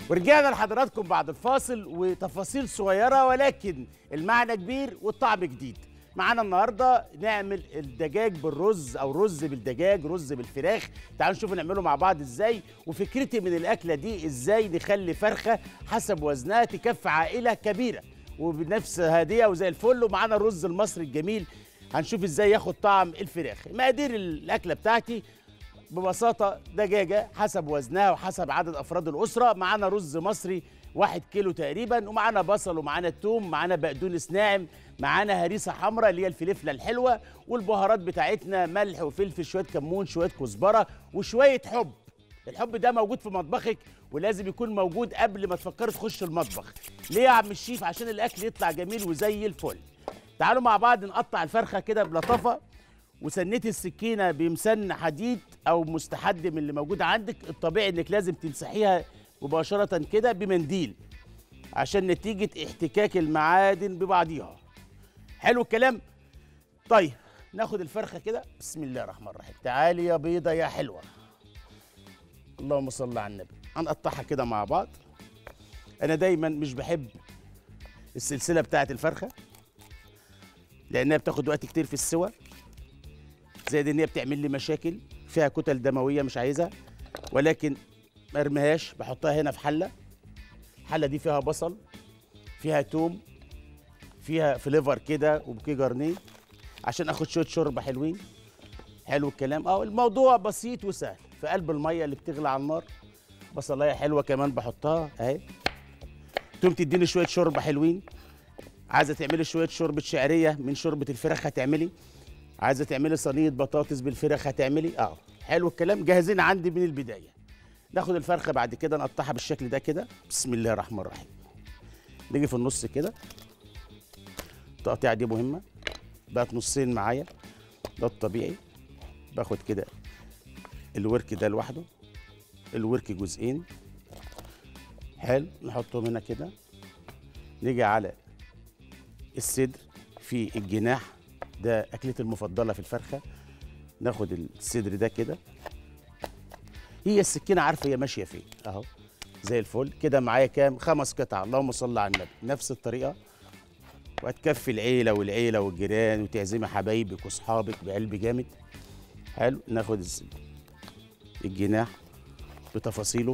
ورجعنا لحضراتكم بعد الفاصل وتفاصيل صغيرة ولكن المعنى كبير والطعم جديد. معانا النهارده نعمل الدجاج بالرز او رز بالدجاج، رز بالفراخ. تعالوا نشوف نعمله مع بعض ازاي، وفكرتي من الاكله دي ازاي نخلي فرخه حسب وزنها تكفي عائله كبيره وبنفس هاديه وزي الفل. ومعانا الرز المصري الجميل هنشوف ازاي ياخد طعم الفراخ. مقادير الاكله بتاعتي ببساطة دجاجة حسب وزنها وحسب عدد أفراد الأسرة. معانا رز مصري 1 كيلو تقريبا، ومعانا بصل ومعانا توم، معانا بقدونس ناعم، معانا هريسة حمراء اللي هي الفلفلة الحلوة، والبهارات بتاعتنا ملح وفلفل، شوية كمون، شوية كزبرة، وشوية حب. الحب ده موجود في مطبخك ولازم يكون موجود قبل ما تفكري تخش المطبخ. ليه يا عم الشيف؟ عشان الأكل يطلع جميل وزي الفل. تعالوا مع بعض نقطع الفرخة كده بلطافة، وسنيت السكينه بمسن حديد او مستحد من اللي موجود عندك. الطبيعي انك لازم تمسحيها مباشره كده بمنديل عشان نتيجه احتكاك المعادن ببعضيها. حلو الكلام. طيب ناخد الفرخه كده، بسم الله الرحمن الرحيم. تعالي يا بيضه يا حلوه، اللهم صل على النبي. هنقطعها كده مع بعض. انا دايما مش بحب السلسله بتاعه الفرخه لانها بتاخد وقت كتير في السوى، زائد ان هي بتعمل لي مشاكل فيها كتل دمويه مش عايزها. ولكن ما ارميهاش، بحطها هنا في حله. الحله دي فيها بصل، فيها توم، فيها فليفر كده وبوكيه جرنيه عشان اخد شويه شوربه حلوين. حلو الكلام. الموضوع بسيط وسهل. في قلب الميه اللي بتغلي على النار بصلايه حلوه كمان بحطها اهي. توم تديني شويه شوربه حلوين. عايزه تعملي شويه شوربه شعريه من شوربه الفراخ هتعملي، عايزه تعملي صينيه بطاطس بالفراخ هتعملي. حلو الكلام. جاهزين عندي من البدايه. ناخد الفرخه بعد كده نقطعها بالشكل ده كده، بسم الله الرحمن الرحيم. نيجي في النص كده، التقطيعه دي مهمه. بقت نصين معايا، ده الطبيعي. باخد كده الورك ده لوحده، الورك جزئين. حلو، نحطهم هنا كده. نيجي على الصدر في الجناح، ده اكلتي المفضله في الفرخه. ناخد الصدر ده كده، هي السكينه عارفه هي ماشيه فين اهو، زي الفل كده. معايا كام؟ 5 قطع، اللهم صل على النبي. نفس الطريقه، وهتكفي العيله والعيله والجيران، وتعزمي حبايبك واصحابك بقلب جامد. حلو. ناخد الجناح بتفاصيله.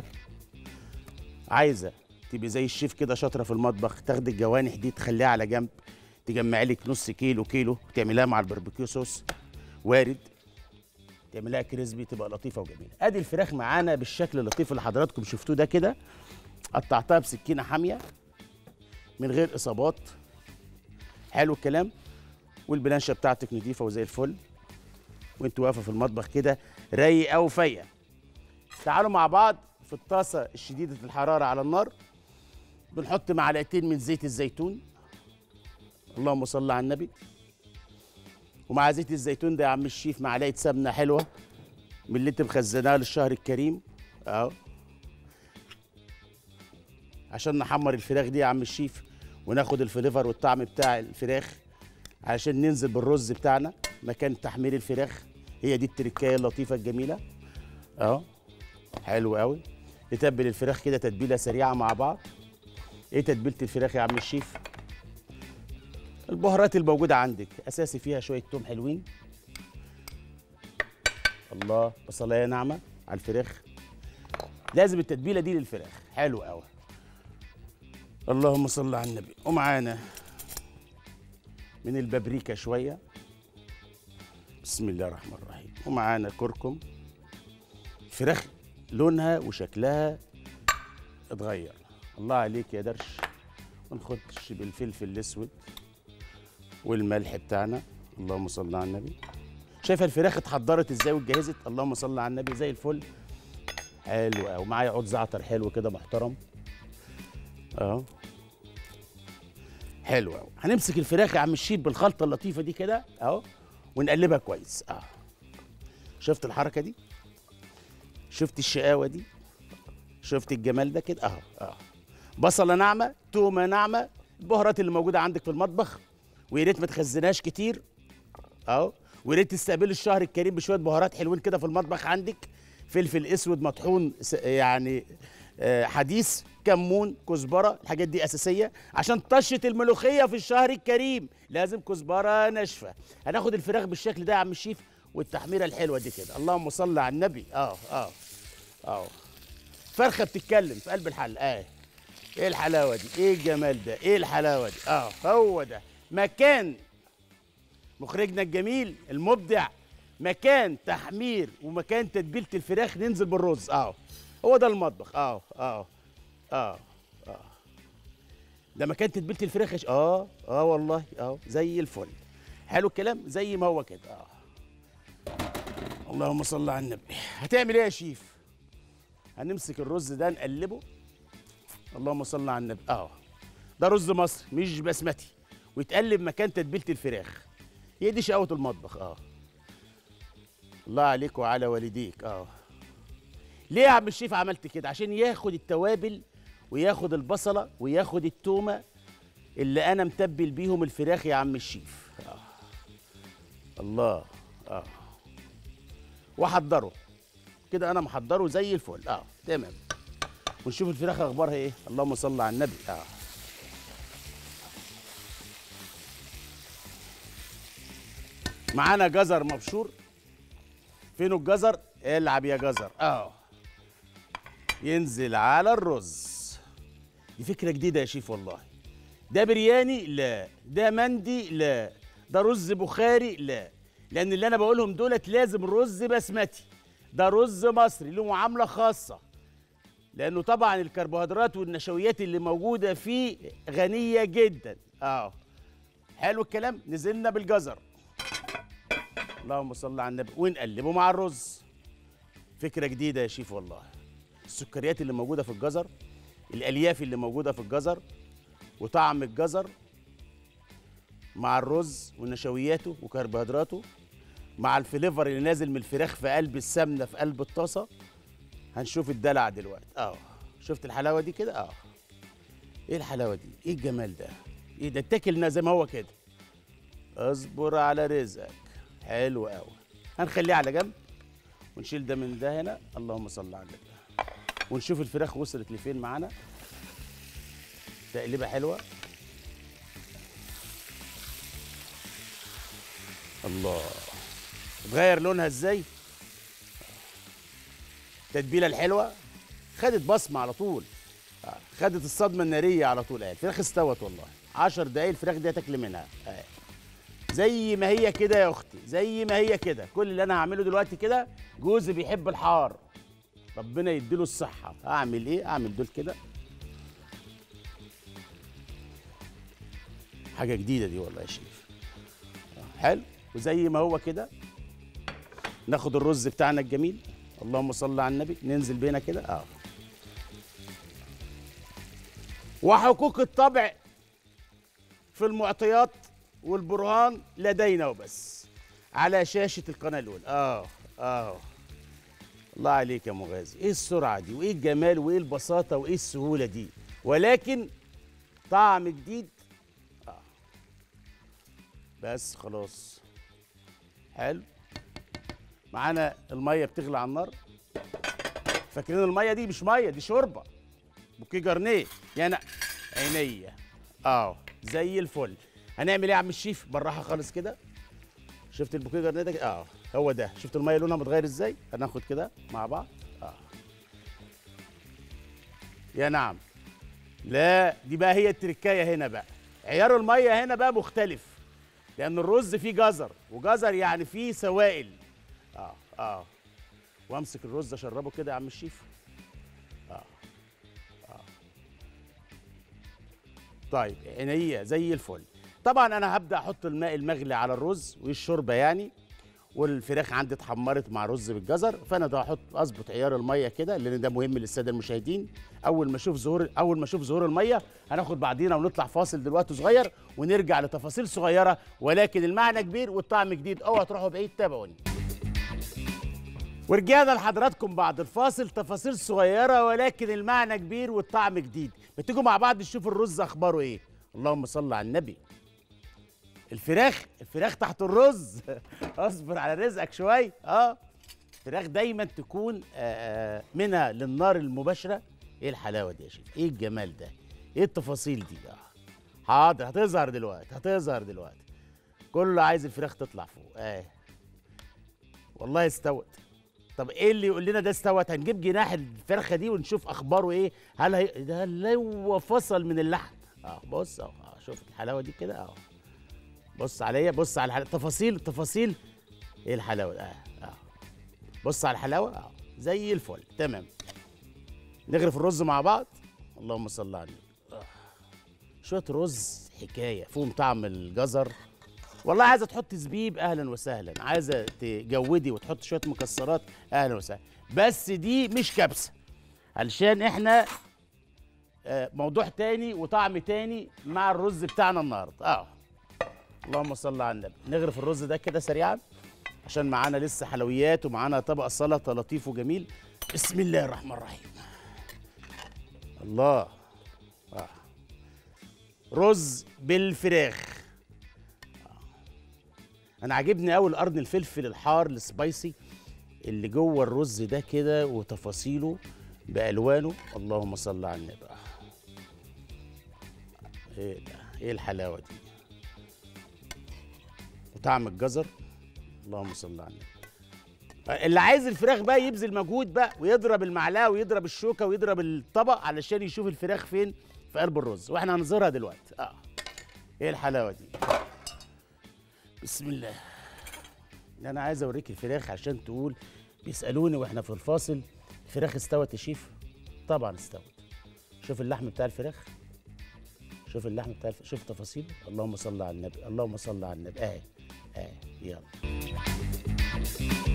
عايزه تبقي زي الشيف كده شاطره في المطبخ، تاخدي الجوانح دي تخليها على جنب، تجمعي لك نص كيلو تعمليها مع الباربيكيو صوص، وارد تعمليها كريسبي تبقى لطيفه وجميله. ادي الفراخ معانا بالشكل اللطيف اللي حضراتكم شفتوه ده كده. قطعتها بسكينه حاميه من غير اصابات. حلو الكلام. والبلانشه بتاعتك نضيفه وزي الفل، وانت واقفه في المطبخ كده رايقه وفايقه. تعالوا مع بعض في الطاسه الشديده الحراره على النار بنحط معلقتين من زيت الزيتون، اللهم صل على النبي. ومع زيت الزيتون ده يا عم الشيف معلقه سمنه حلوه من اللي انت مخزناها للشهر الكريم اهو، عشان نحمر الفراخ دي يا عم الشيف، وناخد الفليفر والطعم بتاع الفراخ عشان ننزل بالرز بتاعنا مكان تحمير الفراخ. هي دي التركايه اللطيفه الجميله اهو. حلو قوي. نتبل الفراخ كده تتبيله سريعه مع بعض. ايه تتبيله الفراخ يا عم الشيف؟ البهارات الموجودة عندك أساسي فيها شوية توم حلوين، الله، بصلاية ناعمة على الفراخ. لازم التتبيلة دي للفراخ. حلو قوي، اللهم صل على النبي. ومعانا من البابريكا شوية، بسم الله الرحمن الرحيم. ومعانا كركم. الفراخ لونها وشكلها اتغير، الله عليك يا درش. ونخش بالفلفل الأسود والملح بتاعنا، اللهم صل على النبي. شايفه الفراخ اتحضرت ازاي واتجهزت؟ اللهم صل على النبي، زي الفل. حلو قوي. ومعايا عود زعتر حلو كده محترم اهو. حلو قوي. هنمسك الفراخ يا عم الشيف بالخلطه اللطيفه دي كده اهو، ونقلبها كويس شفت الحركه دي؟ شفت الشقاوه دي؟ شفت الجمال ده كده اهو. بصله ناعمه، تومه ناعمه، البهارات اللي موجوده عندك في المطبخ، ويا ريت ما تخزناش كتير اهو. ويا ريت تستقبلي الشهر الكريم بشويه بهارات حلوين كده في المطبخ عندك. فلفل اسود مطحون يعني حديث، كمون، كزبره، الحاجات دي اساسيه عشان طشه الملوخيه في الشهر الكريم، لازم كزبره ناشفه. هناخد الفراخ بالشكل ده يا عم الشيف، والتحميره الحلوه دي كده، اللهم صل على النبي. فرخه بتتكلم في قلب الحل. ايه الحلاوه دي، ايه الجمال ده، ايه الحلاوه دي. هو ده مكان مخرجنا الجميل المبدع، مكان تحمير ومكان تتبيله الفراخ. ننزل بالرز. هو ده المطبخ. ده مكان تتبيله الفراخ والله زي الفل. حلو الكلام، زي ما هو كده. اللهم صل على النبي. هتعمل ايه يا شيف؟ هنمسك الرز ده نقلبه. اللهم صل على النبي. ده رز مصري مش بسمتي، ويتقلب مكان تتبيله الفراخ. هي دي شقاوة المطبخ. الله عليك وعلى والديك. ليه يا عم الشيف عملت كده؟ عشان ياخد التوابل وياخد البصله وياخد التومه اللي انا متبل بيهم الفراخ يا عم الشيف. الله. واحضره كده، انا محضره زي الفل. تمام. ونشوف الفراخ اخبارها ايه. اللهم صل على النبي. معانا جزر مبشور. فينه الجزر؟ العب يا جزر. ينزل على الرز. دي فكرة جديدة يا شيف والله. ده برياني؟ لا. ده مندي؟ لا. ده رز بخاري؟ لا. لأن اللي أنا بقولهم دولت لازم رز بسمتي. ده رز مصري له معاملة خاصة، لأنه طبعا الكربوهيدرات والنشويات اللي موجودة فيه غنية جدا. حلو الكلام. نزلنا بالجزر. اللهم صل على النبي. ونقلبه مع الرز. فكرة جديدة يا شيف والله. السكريات اللي موجودة في الجزر، الألياف اللي موجودة في الجزر، وطعم الجزر مع الرز ونشوياته وكربوهيدراته، مع الفليفر اللي نازل من الفراخ في قلب السمنة في قلب الطاسة. هنشوف الدلع دلوقتي. شفت الحلاوة دي كده؟ ايه الحلاوة دي، ايه الجمال ده، ايه ده. اتاكلنا زي ما هو كده. اصبر على رزقك. حلو قوي. هنخليه على جنب ونشيل ده من ده هنا. اللهم صل على النبي. ونشوف الفراخ وصلت لفين معانا. تقليبه حلوه. الله. اتغير لونها ازاي. التتبيله الحلوه خدت بصمه على طول. خدت الصدمه الناريه على طول. الفراخ استوت والله. 10 دقايق الفراخ دي هتاكل منها. زي ما هي كده يا اختي، زي ما هي كده. كل اللي انا هعمله دلوقتي كده، جوزي بيحب الحار، ربنا يديله الصحه. اعمل ايه؟ اعمل دول كده. حاجه جديده دي والله يا شيف. حلو. وزي ما هو كده ناخد الرز بتاعنا الجميل. اللهم صل على النبي. ننزل بينا كده. وحقوق الطبع في المعطيات والبرهان لدينا وبس، على شاشة القناة الأولى. الله عليك يا مغازي. ايه السرعة دي، وايه الجمال، وايه البساطة، وايه السهولة دي، ولكن طعم جديد. بس خلاص. حلو. معانا المية بتغلي على النار. فاكرين المية دي مش مية، دي شوربة بوكيه جرنيه يعني. عينيا. زي الفل. هنعمل ايه يا عم الشيف؟ بالراحه خالص كده. شفت البوكيه جرنيه ده؟ هو ده. شفت الميه لونها متغير ازاي؟ هناخد كده مع بعض. يا نعم. لا، دي بقى هي التركايه هنا بقى. عيار الميه هنا بقى مختلف، لان الرز فيه جزر، وجزر يعني فيه سوائل. وامسك الرز اشربه كده يا عم الشيف. طيب عينيا زي الفل. طبعا انا هبدا احط الماء المغلي على الرز والشوربه يعني، والفراخ عندي اتحمرت مع رز بالجزر. فانا ده هحط اظبط عيار الميه كده، لان ده مهم للساده المشاهدين. اول ما اشوف ظهور الميه هناخد بعضينا ونطلع فاصل دلوقتي صغير، ونرجع لتفاصيل صغيره ولكن المعنى كبير والطعم جديد. اوعوا تروحوا بعيد، تابعوني. ورجعنا لحضراتكم بعد الفاصل. تفاصيل صغيره ولكن المعنى كبير والطعم جديد. بتيجوا مع بعض نشوف الرز اخباره ايه. اللهم صل على النبي. الفراخ تحت الرز. اصبر على رزقك شويه. الفراخ دايما تكون منها للنار المباشره ايه الحلاوه دي يا شيخ؟ ايه الجمال ده؟ ايه التفاصيل دي؟ حاضر، هتظهر دلوقتي، هتظهر دلوقتي. كله عايز الفراخ تطلع فوق. والله استوت. طب ايه اللي يقول لنا ده استوت؟ هنجيب جناح الفرخه دي ونشوف اخباره ايه. هل ده هو فصل من اللحم. بص اهو. شوف الحلاوه دي كده اهو. بص عليا، بص على التفاصيل، التفاصيل. ايه الحلاوه ده؟ بص على الحلاوه زي الفل. تمام. نغرف الرز مع بعض. اللهم صل على النبي. شويه رز حكايه فيهم طعم الجزر. والله عايزه تحط زبيب اهلا وسهلا، عايزه تجودي وتحط شويه مكسرات اهلا وسهلا، بس دي مش كبسه علشان احنا موضوع تاني وطعم تاني مع الرز بتاعنا النهارده. اللهم صل على النبي. نغرف الرز ده كده سريعا عشان معانا لسه حلويات ومعانا طبق سلطه لطيف وجميل. بسم الله الرحمن الرحيم. الله. رز بالفراخ. انا عاجبني قوي القرن الفلفل الحار السبايسي اللي جوه الرز ده كده وتفاصيله بالوانه. اللهم صل على النبي. ايه ده؟ ايه الحلاوه دي؟ وطعم الجزر. اللهم صل على النبي. اللي عايز الفراخ بقى يبذل مجهود بقى ويضرب المعلقه ويضرب الشوكه ويضرب الطبق علشان يشوف الفراخ فين في قلب الرز، واحنا هنظهرها دلوقتي. ايه الحلاوه دي؟ بسم الله. انا عايز اوريك الفراخ عشان تقول. بيسالوني واحنا في الفاصل الفراخ استوت يا شيف؟ طبعا استوت. شوف اللحم بتاع الفراخ، شوف اللحم بتاع الفراخ، شوف تفاصيله. اللهم صل على النبي، اللهم صل على النبي. يلا.